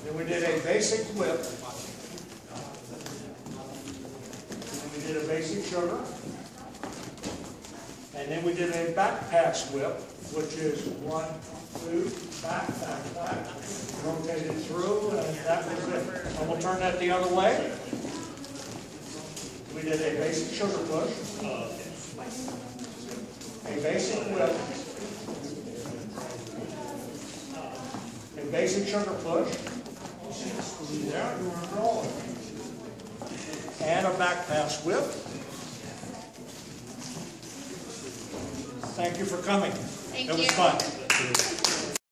Then we did a basic whip. Then we did a basic sugar. And then we did a back pass whip, which is 1, 2, back, back, back. Rotate it through, and that was it. And we'll turn that the other way. We did a basic sugar push. A basic whip. A basic sugar push. There, you were rolling. And a back pass whip. Thank you for coming. Thank It was you. fun.